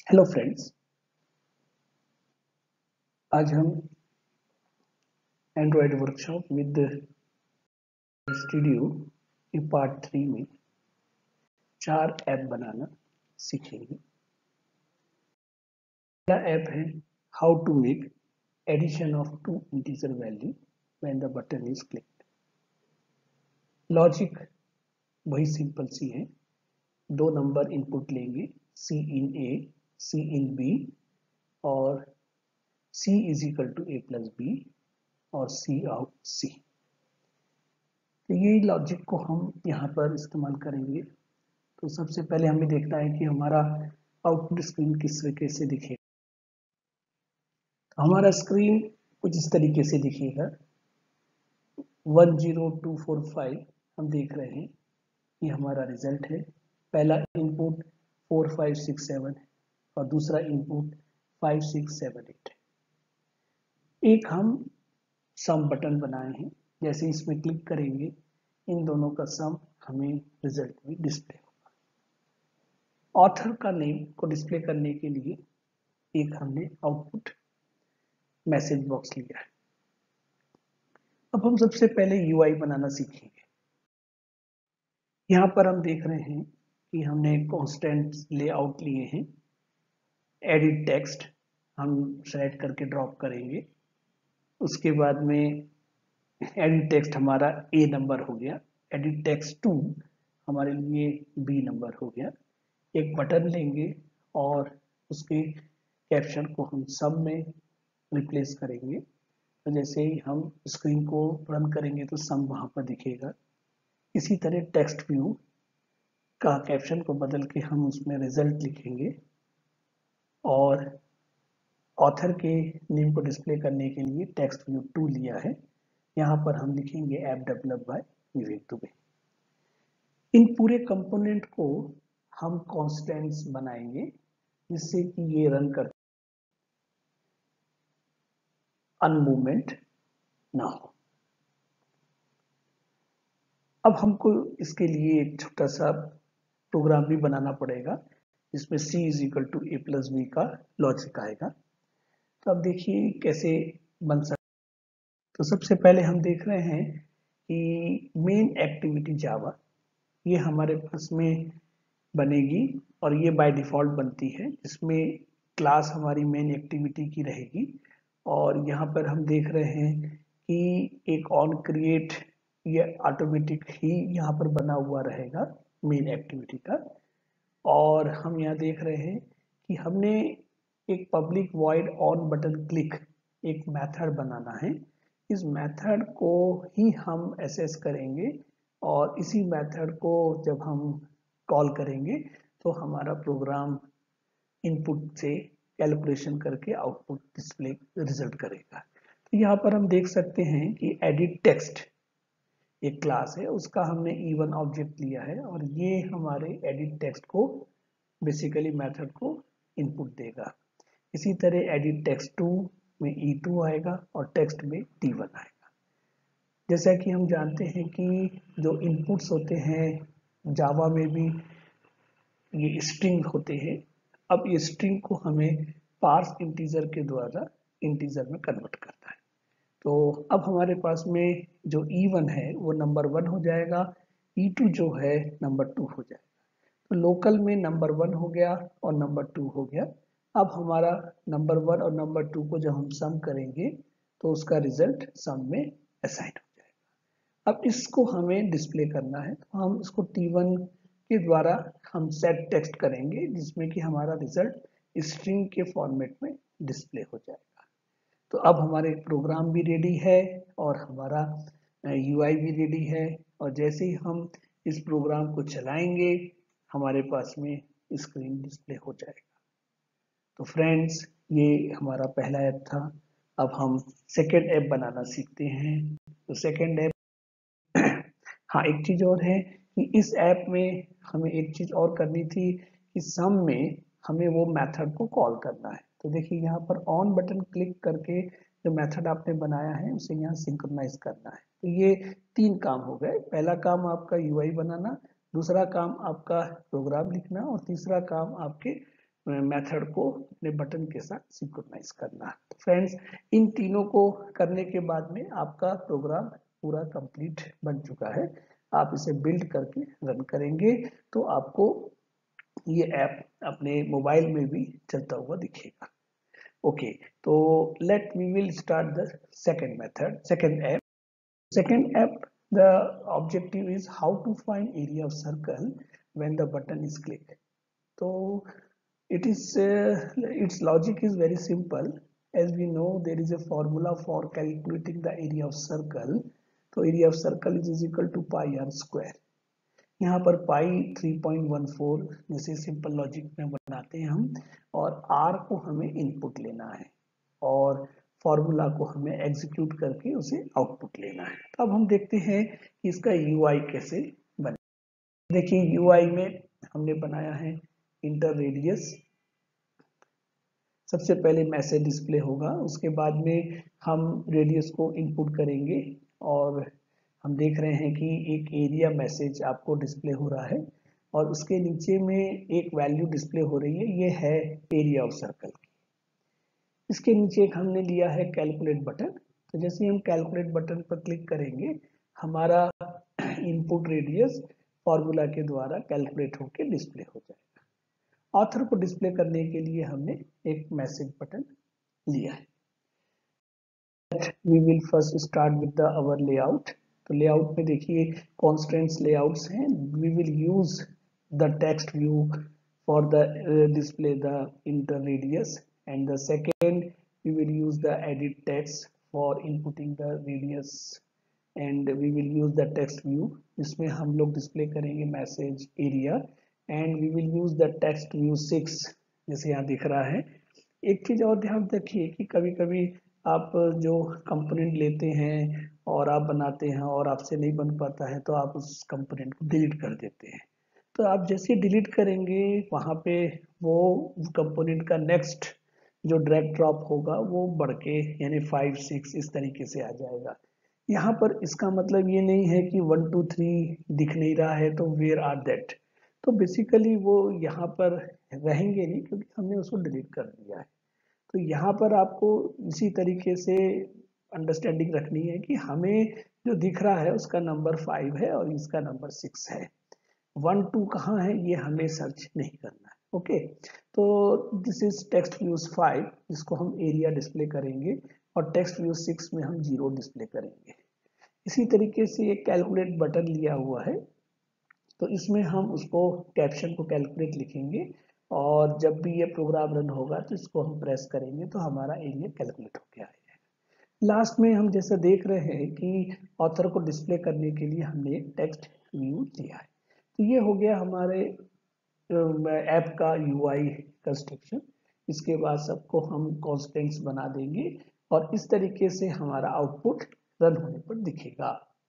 Hello friends, आज हम Android workshop with studio के पार्ट 3 में 4 ऐप बनाना सीखेंगे। पहला ऐप है how to make addition of two integer value when the button is clicked. Logic वही सिंपल सी है, दो नंबर इनपुट लेंगे, सी इन ए, सी इन बी और C is equal to A plus B और सी आउट सी। तो ये लॉजिक को हम यहाँ पर इस्तेमाल करेंगे। तो सबसे पहले हमें देखना है कि हमारा आउटपुट स्क्रीन किस तरीके से दिखेगा। तो हमारा स्क्रीन कुछ इस तरीके से दिखेगा। 10245 हम देख रहे हैं, ये हमारा रिजल्ट है। पहला इनपुट 4567 है और दूसरा इनपुट 5678 है। एक हम सम बटन बनाए हैं, जैसे इसमें क्लिक करेंगे इन दोनों का सम हमें रिजल्ट में डिस्प्ले होगा। ऑथर का नेम को डिस्प्ले करने के लिए एक हमने आउटपुट मैसेज बॉक्स लिया है। अब हम सबसे पहले यूआई बनाना सीखेंगे। यहाँ पर हम देख रहे हैं कि हमने कांस्टेंट लेआउट लिए हैं। एडिट टेक्स्ट हम सेलेक्ट करके ड्रॉप करेंगे। उसके बाद में एडिट टेक्स्ट हमारा ए नंबर हो गया, एडिट टेक्स्ट 2 हमारे लिए बी नंबर हो गया। एक बटन लेंगे और उसके कैप्शन को हम सब में रिप्लेस करेंगे। तो जैसे ही हम स्क्रीन को रन करेंगे तो सम वहां पर दिखेगा। इसी तरह टेक्स्ट व्यू का कैप्शन को बदल के हम उसमें रिजल्ट लिखेंगे और ऑथर के नेम को डिस्प्ले करने के लिए टेक्स्ट व्यू 2 लिया है। यहाँ पर हम लिखेंगे app develop by Vivek Dubey. इन पूरे कंपोनेंट को हम कॉन्स्टेंट्स बनाएंगे जिससे कि ये रन कर अनमूवमेंट ना हो। अब हमको इसके लिए एक छोटा सा प्रोग्राम भी बनाना पड़ेगा जिसमें c is equal to A plus B का लॉजिक आएगा। तो अब देखिए कैसे बन सकता। तो सबसे पहले हम देख रहे हैं कि मेन एक्टिविटी जावा ये हमारे पास में बनेगी और ये बाय डिफॉल्ट बनती है, जिसमें क्लास हमारी मेन एक्टिविटी की रहेगी। और यहाँ पर हम देख रहे हैं कि एक ऑन क्रिएट ये ऑटोमेटिक ही यहाँ पर बना हुआ रहेगा मेन एक्टिविटी का। और हम यहाँ देख रहे हैं कि हमने एक public void on button click एक मेथड बनाना है। इस मेथड को ही हम एसेस करेंगे और इसी मेथड को जब हम कॉल करेंगे तो हमारा प्रोग्राम इनपुट से कैलकुलेशन करके आउटपुट डिस्प्ले रिजल्ट करेगा। तो यहाँ पर हम देख सकते हैं कि एडिट टेक्स्ट एक क्लास है, उसका हमने E1 ऑब्जेक्ट लिया है और ये हमारे एडिट टेक्स्ट को बेसिकली मेथड को इनपुट देगा। इसी तरह एडिट टेक्स्ट 2 में E2 आएगा और टेक्स्ट में T1 आएगा। जैसा कि हम जानते हैं कि जो इनपुट्स होते हैं जावा में भी ये स्ट्रिंग होते हैं। अब ये स्ट्रिंग को हमें पार्स इंटीजर के द्वारा इंटीजर में कन्वर्ट करता है। तो अब हमारे पास में जो E1 है वो नंबर 1 हो जाएगा, E2 जो है नंबर 2 हो जाएगा। तो लोकल में नंबर 1 हो गया और नंबर 2 हो गया। अब हमारा नंबर 1 और नंबर 2 को जब हम सम करेंगे तो उसका रिजल्ट सम में असाइन हो जाएगा। अब इसको हमें डिस्प्ले करना है, तो हम इसको T1 के द्वारा हम सेट टेक्स्ट करेंगे जिसमें कि हमारा रिजल्ट स्ट्रिंग के फॉर्मेट में डिस्प्ले हो जाएगा। तो अब हमारे प्रोग्राम भी रेडी है और हमारा यूआई भी रेडी है और जैसे ही हम इस प्रोग्राम को चलाएंगे हमारे पास में स्क्रीन डिस्प्ले हो जाएगा। तो फ्रेंड्स, ये हमारा पहला ऐप था। अब हम सेकेंड ऐप बनाना सीखते हैं। तो सेकेंड ऐप हाँ, एक चीज और है कि इस ऐप में हमें एक चीज और करनी थी कि सम में हमें वो मेथड को कॉल करना है। तो देखिए यहाँ पर ऑन बटन क्लिक करके जो मेथड आपने बनाया है उसे यहाँ सिंक्रोनाइज करना है। तो ये 3 काम हो गए। पहला काम आपका यूआई बनाना, दूसरा काम आपका प्रोग्राम लिखना और तीसरा काम आपके मेथड को अपने बटन के साथ सिंक्रोनाइज करना। तो फ्रेंड्स, इन तीनों को करने के बाद में आपका प्रोग्राम पूरा कंप्लीट बन चुका है। आप इसे बिल्ड करके रन करेंगे तो आपको ये ऐप अपने मोबाइल में भी चलता हुआ दिखेगा। ओके, तो let we will start the second method, second app. Second app, the objective is how to find area of circle when the button is clicked. So it is its logic is very simple. As we know, there is a formula for calculating the area of circle. तो area of circle is equal to pi r square. यहाँ पर पाई 3.14 जैसे simple logic में बनाते हैं हम, और r को हमें इनपुट लेना है और फॉर्मूला को हमें एग्जीक्यूट करके उसे आउटपुट लेना है। तो अब हम देखते हैं कि इसका यूआई कैसे बने। देखिए, यूआई में हमने बनाया है इंटर रेडियस। सबसे पहले मैसेज डिस्प्ले होगा, उसके बाद में हम रेडियस को इनपुट करेंगे और हम देख रहे हैं कि एक एरिया मैसेज आपको डिस्प्ले हो रहा है और उसके नीचे में एक वैल्यू डिस्प्ले हो रही है, ये है एरिया ऑफ सर्कल की। इसके नीचे एक हमने लिया है कैलकुलेट बटन। तो जैसे ही हम कैलकुलेट बटन पर क्लिक करेंगे, हमारा इनपुट रेडियस फॉर्मूला के द्वारा कैलकुलेट होकर डिस्प्ले हो जाएगा। ऑथर को डिस्प्ले करने के लिए हमने एक मैसेज बटन लिया है। We will first start with the our layout. तो लेआउट में देखिए कॉन्स्टेंट्स लेआउट्स हैं। We will use the text view for the display the enter radius, and the second we will use the edit text for inputting the radius, and we will use the text view। इसमें हम लोग display करेंगे message area, and we will use the text view 6 जैसे यहाँ दिख रहा है। एक चीज और ध्यान रखिए कि कभी कभी आप जो कंपोनेंट लेते हैं और आप बनाते हैं और आपसे नहीं बन पाता है तो आप उस कंपोनेंट को डिलीट कर देते हैं। तो आप जैसे डिलीट करेंगे वहां पे वो कंपोनेंट का नेक्स्ट जो ड्रैग ड्रॉप होगा वो बढ़ के यानी 5 6 इस तरीके से आ जाएगा। यहाँ पर इसका मतलब ये नहीं है कि 1 2 3 दिख नहीं रहा है तो वेयर आर दैट। तो बेसिकली वो यहाँ पर रहेंगे नहीं क्योंकि हमने उसको डिलीट कर दिया है। तो यहाँ पर आपको इसी तरीके से अंडरस्टैंडिंग रखनी है कि हमें जो दिख रहा है उसका नंबर 5 है और इसका नंबर 6 है। 1 2 कहाँ है ये हमें सर्च नहीं करना है। ओके, तो दिस इज टेक्स्ट व्यूज 5 जिसको हम एरिया डिस्प्ले करेंगे और टेक्स्ट व्यूज 6 में हम 0 डिस्प्ले करेंगे। इसी तरीके से एक कैलकुलेट बटन लिया हुआ है, तो इसमें हम उसको कैप्शन को कैलकुलेट लिखेंगे और जब भी ये प्रोग्राम रन होगा तो इसको हम प्रेस करेंगे तो हमारा एरिया कैलकुलेट हो गया है। लास्ट में हम जैसा देख रहे हैं कि ऑथर को डिस्प्ले करने के लिए हमने एक टेक्स्ट व्यू लिया है। तो ये हो गया हमारे ऐप का यूआई कंस्ट्रक्शन। इसके बाद सबको हम कॉन्स्टेंट्स बना देंगे और इस तरीके से हमारा आउटपुट रन होने पर दिखेगा।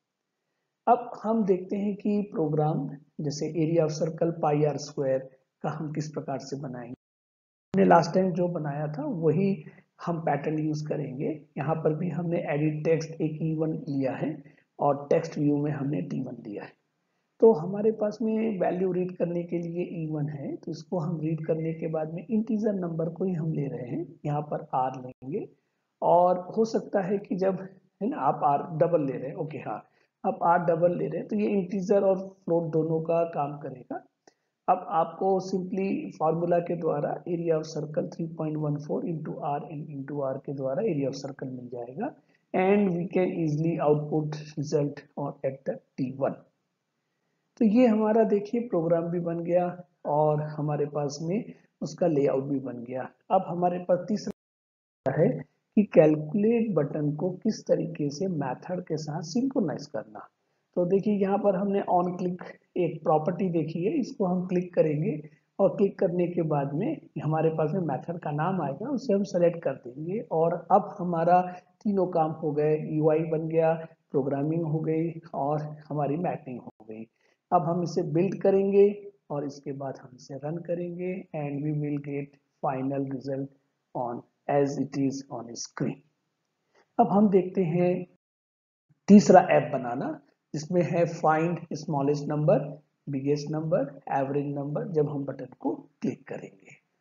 अब हम देखते हैं कि प्रोग्राम जैसे area of circle pi R square का हम किस प्रकार से बनाएंगे। हमने लास्ट टाइम जो बनाया था वही हम पैटर्न यूज करेंगे। यहाँ पर भी हमने एडिट टेक्स्ट एक E1 लिया है और टेक्स्ट व्यू में हमने T1 लिया है। तो हमारे पास में वैल्यू रीड करने के लिए E1 है, तो इसको हम रीड करने के बाद में इंटीजर नंबर को ही हम ले रहे हैं, यहाँ पर R लेंगे। और हो सकता है कि जब है ना आप R डबल ले रहे हैं, ओके हाँ, आप R डबल ले रहे हैं तो ये इंटीजर और फ्लोट दोनों का काम करेगा। अब आपको सिंपली फार्मूला के द्वारा area of circle 3.14 into R into R के द्वारा एरिया ऑफ सर्कल मिल जाएगा and we can easily output result on at the T1। तो ये हमारा देखिए प्रोग्राम भी बन गया और हमारे पास में उसका लेआउट भी बन गया। अब हमारे पास तीसरा है कि कैलकुलेट बटन को किस तरीके से मेथड के साथ सिंक्रोनाइज करना। तो देखिए यहाँ पर हमने ऑन क्लिक एक प्रॉपर्टी देखी है, इसको हम क्लिक करेंगे और क्लिक करने के बाद में हमारे पास में मेथड का नाम आएगा, उसे हम सेलेक्ट कर देंगे और अब हमारा तीनों काम हो गए। यूआई बन गया, प्रोग्रामिंग हो गई और हमारी मैपिंग हो गई। अब हम इसे बिल्ड करेंगे और इसके बाद हम इसे रन करेंगे and we will get final result on as it is on screen. अब हम देखते हैं तीसरा ऐप बनाना जिसमें है find smallest number, biggest number, average number जब हम बटन को क्लिक करेंगे।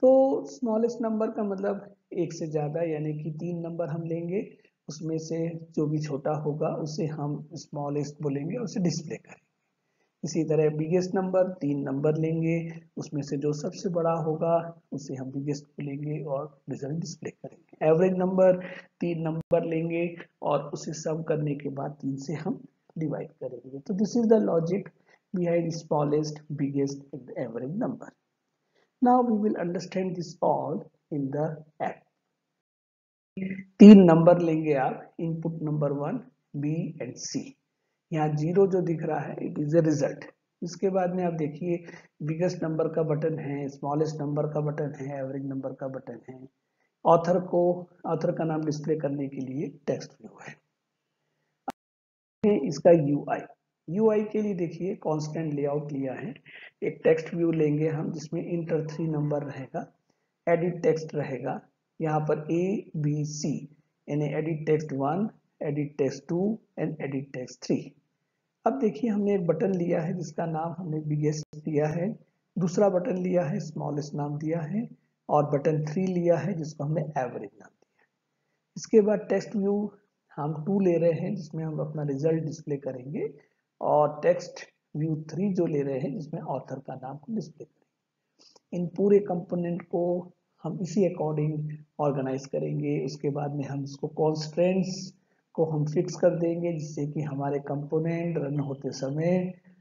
तो स्मॉलेस्ट नंबर का मतलब एक से ज्यादा, यानी कि 3 नंबर हम लेंगे, उसमें से जो भी छोटा होगा उसे हम स्मॉलेस्ट बोलेंगे, उसे डिस्प्ले करेंगे। इसी तरह बिगेस्ट नंबर 3 नंबर लेंगे, उसमें से जो सबसे बड़ा होगा उसे हम बिगेस्ट बोलेंगे और रिजल्ट डिस्प्ले करेंगे। एवरेज नंबर 3 नंबर लेंगे और उसे सम करने के बाद 3 से हम डिवाइड करेंगे। तो this is the logic behind smallest, biggest and the average number. Now we will understand this all in the app. 3 number लेंगे आप, input number 1, B and C. यहाँ 0 जो दिख रहा है इट इज ए रिजल्ट। इसके बाद में आप देखिए बिगेस्ट नंबर का बटन है, स्मॉलेस्ट नंबर का बटन है, एवरेज नंबर का बटन है। ऑथर का नाम डिस्प्ले करने के लिए टेक्स्ट व्यू है। इसका यूआई के लिए देखिए कांस्टेंट लेआउट लिया है। एक टेक्स्ट व्यू लेंगे हम जिसमें इंटर 3 नंबर रहेगा, एडिट टेक्स्ट रहेगा, यहाँ पर ए बी सी, यानी edit text 1, edit text 2 and edit text 3। अब देखिए हमने एक बटन लिया है जिसका नाम हमने बिगेस्ट दिया है, दूसरा बटन लिया है स्मॉलेस्ट नाम दिया है, और बटन 3 लिया है जिसको हमने एवरेज नाम दिया है। इसके बाद टेक्स्ट व्यू हम 2 ले रहे हैं जिसमें हम अपना रिजल्ट डिस्प्ले करेंगे, और टेक्स्ट व्यू 3 जो ले रहे हैं जिसमें ऑथर का नाम को डिस्प्ले करेंगे। इन पूरे कंपोनेंट को हम इसी अकॉर्डिंग ऑर्गेनाइज करेंगे। उसके बाद में हम इसको कॉन्स्ट्रेंट्स को हम फिक्स कर देंगे जिससे कि हमारे कंपोनेंट रन होते समय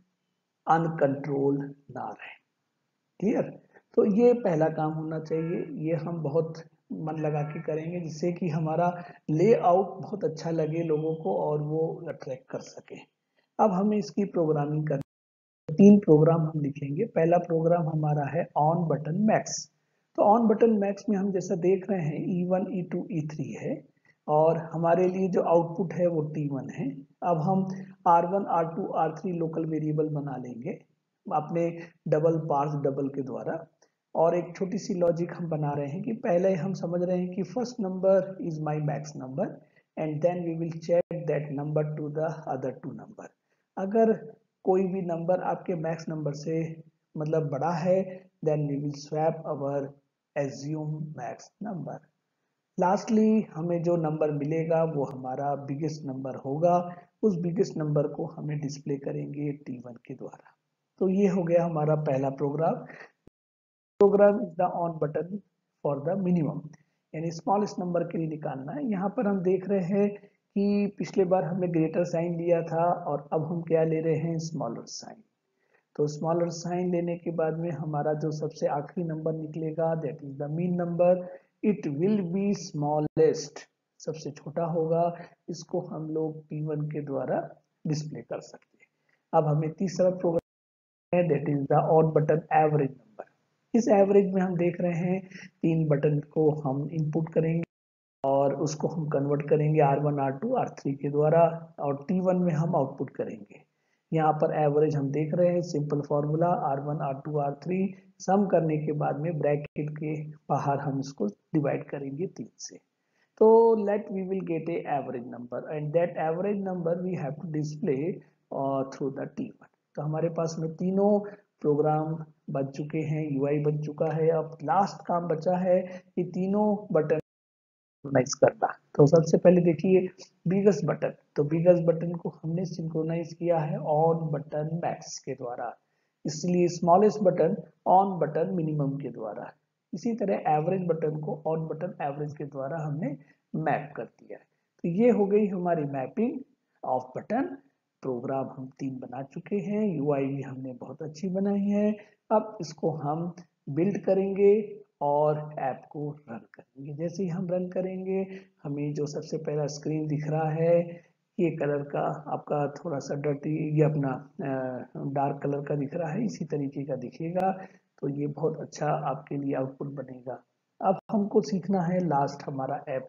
अनकंट्रोल ना रहे। क्लियर? तो ये पहला काम होना चाहिए, ये हम बहुत मन लगा के करेंगे जिससे कि हमारा लेआउट बहुत अच्छा लगे लोगों को और वो अट्रैक्ट कर सके। अब हमें इसकी प्रोग्रामिंग करनी, 3 प्रोग्राम हम लिखेंगे। पहला प्रोग्राम हमारा है ऑन बटन मैक्स। तो ऑन बटन मैक्स में हम जैसा देख रहे हैं E1 E2 E3 है, और हमारे लिए जो आउटपुट है वो T1 है। अब हम R1 R2 R3 local variable बना लेंगे अपने डबल पार्स डबल के द्वारा। और एक छोटी सी लॉजिक हम बना रहे हैं कि पहले हम समझ रहे हैं कि first number is my max number and then we will check that number to the other 2 number. अगर कोई भी नंबर आपके मैक्स नंबर से मतलब बड़ा है then we will swap our assume max number. Lastly हमें जो नंबर मिलेगा वो हमारा बिगेस्ट नंबर होगा, उस बिगेस्ट नंबर को हमें डिस्प्ले करेंगे T1 के द्वारा। तो ये हो गया हमारा पहला program. Program is the on button for the minimum, यानी स्मॉलेस्ट नंबर के लिए निकालना है। यहाँ पर हम देख रहे हैं कि पिछले बार हमने ग्रेटर साइन लिया था और अब हम क्या ले रहे हैं, स्मॉलर साइन। तो स्मॉलर साइन लेने के बाद में हमारा जो सबसे आखिरी नंबर निकलेगा that is the mean number, it will be smallest, सबसे छोटा होगा। इसको हम लोग T1 के द्वारा डिस्प्ले कर सकते हैं। अब हमें तीसरा प्रोग्राम है that is the odd button average number. इस एवरेज में हम देख रहे हैं 3 बटन को हम इनपुट करेंगे और उसको हम कन्वर्ट करेंगे R1 R2 R3 के द्वारा, और T1 में हम आउटपुट करेंगे। यहाँ पर एवरेज हम देख रहे हैं, simple formula R1 R2 R3 सम करने के बाद में ब्रैकेट के बाहर हम इसको डिवाइड करेंगे 3 से। तो let we will get a average number and that average number we have to display through the T1। तो हमारे पास में तीनों प्रोग्राम बन चुके हैं, यूआई बन चुका है। अब लास्ट काम बचा है कि तीनों बटन सिंक्रोनाइज करना। तो सबसे पहले देखिए बिगेस्ट बटन, तो बिगेस्ट बटन को हमने सिंक्रोनाइज किया है ऑन बटन मैक्स के द्वारा, इसलिए smallest button on button minimum के द्वारा। इसी तरह एवरेज बटन को ऑन बटन एवरेज के द्वारा हमने मैप कर दिया है। तो ये हो गई हमारी मैपिंग ऑफ बटन। प्रोग्राम हम 3 बना चुके हैं, यूआई भी हमने बहुत अच्छी बनाई है। अब इसको हम बिल्ड करेंगे और ऐप को रन करेंगे। जैसे ही हम रन करेंगे हमें जो सबसे पहला स्क्रीन दिख रहा है ये कलर का आपका थोड़ा सा डर्टी, ये अपना डार्क कलर का दिख रहा है, इसी तरीके का दिखेगा। तो ये बहुत अच्छा आपके लिए आउटपुट बनेगा। अब हमको सीखना है लास्ट हमारा ऐप,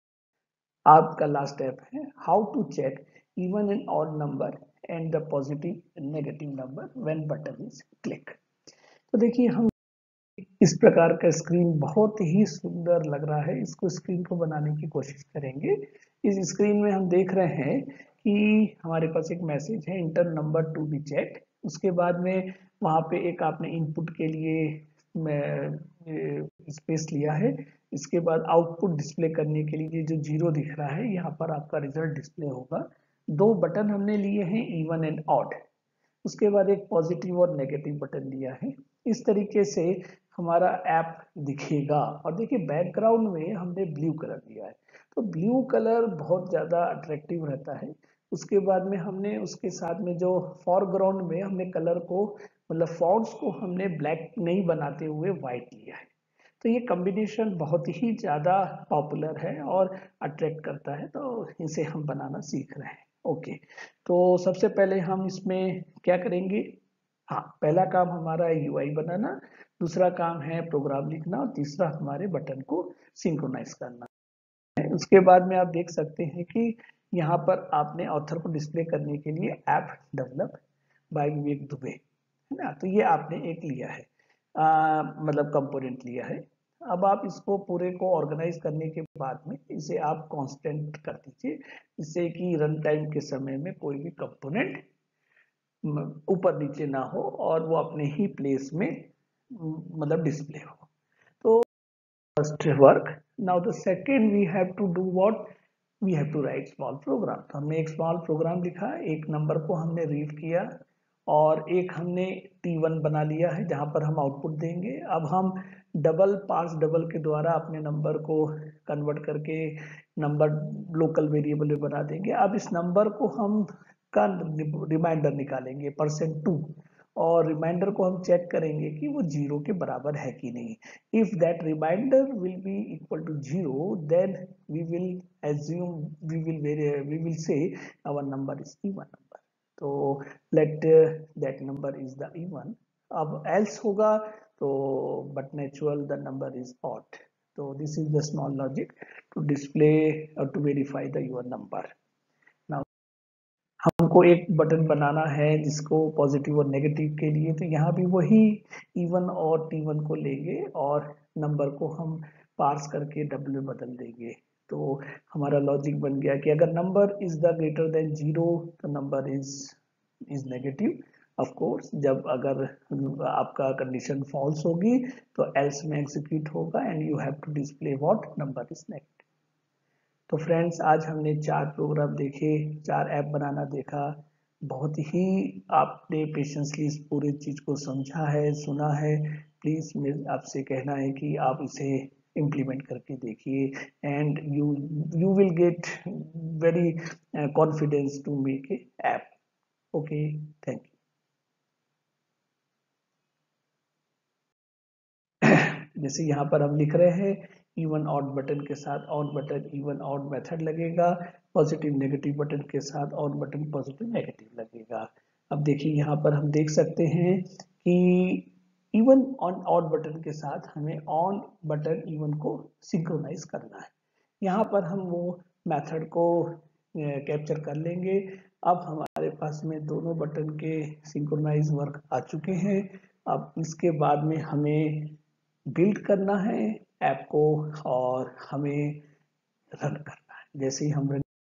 आपका लास्ट ऐप है how to check even and odd number and the positive negative number when button is click. तो देखिए हम इस प्रकार का स्क्रीन बहुत ही सुंदर लग रहा है, इसको स्क्रीन को बनाने की कोशिश करेंगे। इस स्क्रीन में हम देख रहे हैं कि हमारे पास एक मैसेज है enter number to be check. उसके बाद में वहां पे एक आपने इनपुट के लिए स्पेस लिया है। इसके बाद आउटपुट डिस्प्ले करने के लिए जो जीरो दिख रहा है यहाँ पर आपका रिजल्ट डिस्प्ले होगा। दो बटन हमने लिए हैं इवन एंड ऑड। उसके बाद एक पॉजिटिव और नेगेटिव बटन लिया है। इस तरीके से हमारा ऐप दिखेगा। और देखिए बैकग्राउंड में हमने ब्लू कलर दिया है, तो ब्लू कलर बहुत ज्यादा अट्रैक्टिव रहता है। उसके बाद में हमने उसके साथ में जो फॉरग्राउंड में हमने कलर को मतलब फॉन्ट्स को हमने ब्लैक नहीं बनाते हुए व्हाइट लिया है। तो ये कॉम्बिनेशन बहुत ही ज्यादा पॉपुलर है और अट्रैक्ट करता है, तो इसे हम बनाना सीख रहे हैं। ओके, तो सबसे पहले हम इसमें क्या करेंगे। हाँ, पहला काम हमारा है यूआई बनाना, दूसरा काम है प्रोग्राम लिखना और तीसरा हमारे बटन को सिंक्रोनाइज करना है। उसके बाद में आप देख सकते हैं कि यहाँ पर आपने ऑथर को डिस्प्ले करने के लिए app develop by Vivek Dubey है ना, तो ये आपने एक लिया है, मतलब कंपोनेंट लिया है। अब आप इसको पूरे को ऑर्गेनाइज करने के बाद में इसे आप कांस्टेंट कर दीजिए, जिससे कि रन टाइम के समय में कोई भी कंपोनेंट ऊपर नीचे ना हो और वो अपने ही प्लेस में मतलब डिस्प्ले हो। तो first work. Now the second we have to do what, we have to write small program. तो हमने एक स्मॉल प्रोग्राम लिखा, एक नंबर को हमने रीड किया और एक हमने T1 बना लिया है जहां पर हम आउटपुट देंगे। अब हम डबल पास डबल के द्वारा अपने नंबर को कन्वर्ट करके नंबर लोकल वेरिएबल में बना देंगे। अब इस नंबर को हम का रिमाइंडर निकालेंगे %2 और रिमाइंडर को हम चेक करेंगे कि वो जीरो के बराबर है कि नहीं। If that reminder will be equal to zero, then we will assume we will say our number is even number। तो let that number is the even। अब else होगा तो but natural the number is odd। तो this is the small logic to display or to verify the your number। now हमको एक button बनाना है जिसको positive और नेगेटिव के लिए, तो यहाँ भी वही इवन और T1 को लेंगे और नंबर को हम पार्स करके डब्ल्यू बदल देंगे। तो हमारा लॉजिक बन गया कि अगर number is the greater then zero तो number is negative. Of course जब अगर आपका कंडीशन फॉल्स होगी तो एल्स में एग्जीक्यूट होगा and you have to display what number is negative. तो फ्रेंड्स आज हमने 4 प्रोग्राम देखे, 4 ऐप बनाना देखा। बहुत ही आपने पेशेंसली इस पूरी चीज को समझा है, सुना है। प्लीज मेरे आपसे कहना है कि आप इसे इम्प्लीमेंट करके देखिए and you will get very confidence to make a app. Okay, thank you. जैसे यहाँ पर हम लिख रहे हैं इवन ऑड बटन के साथ odd button even odd method लगेगा, पॉजिटिव नेगेटिव बटन के साथ ऑड बटन पॉजिटिव नेगेटिव लगेगा। अब देखिए यहाँ पर हम देख सकते हैं कि इवन ऑन ऑड बटन के साथ हमें ऑन बटन इवन को सिंक्रोनाइज करना है। यहाँ पर हम वो मेथड को कैप्चर कर लेंगे। अब हमारे पास में दोनों बटन के सिंक्रोनाइज वर्क आ चुके हैं। अब इसके बाद में हमें बिल्ड करना है ऐप को और हमें रन करना है। जैसे ही हम रन